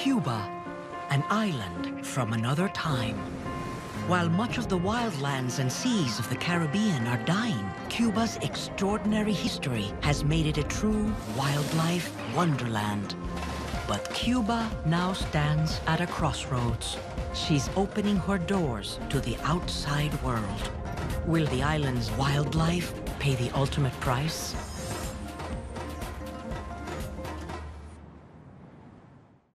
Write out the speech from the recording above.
Cuba, an island from another time. While much of the wildlands and seas of the Caribbean are dying, Cuba's extraordinary history has made it a true wildlife wonderland. But Cuba now stands at a crossroads. She's opening her doors to the outside world. Will the island's wildlife pay the ultimate price?